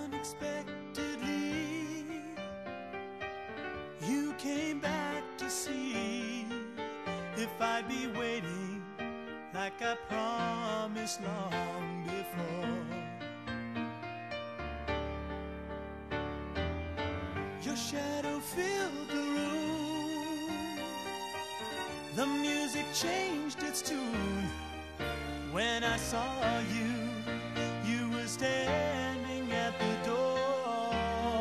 unexpectedly. You came back to see if I'd be waiting like I promised long before. Your shadow filled the room. The music changed its tune. When I saw you, you were standing at the door.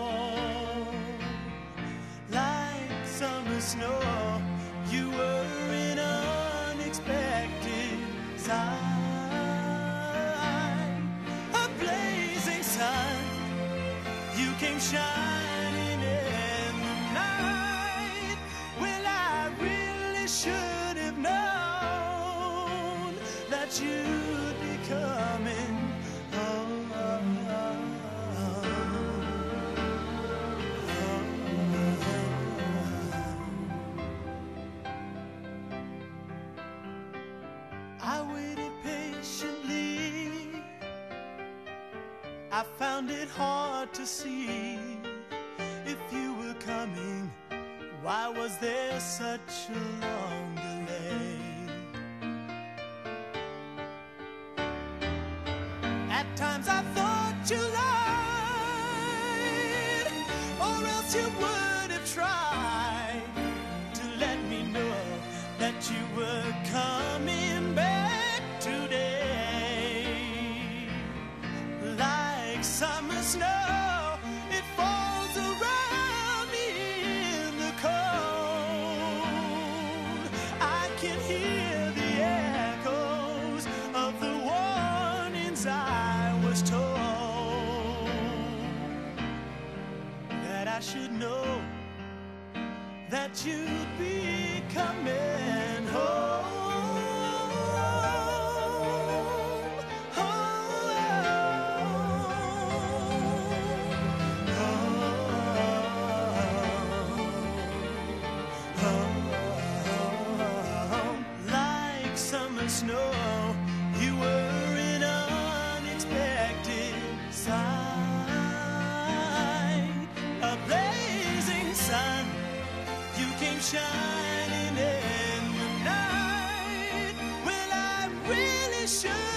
Like summer snow, you were in unexpected sight. A blazing sun, you came shining in the night. Well, I really should have known that you'd be coming home. I waited patiently. I found it hard to see if you were coming. Why was there such a long delay? At times I thought you lied, or else you would have tried to let me know that you were coming back today. Like summer snow, it falls around me in the cold. I can hear the echoes of the warnings I was told, that I should know that you'd be coming home. Like summer snow, you were in unexpected sight. A blazing sun, you came shining in the night. Well, I really should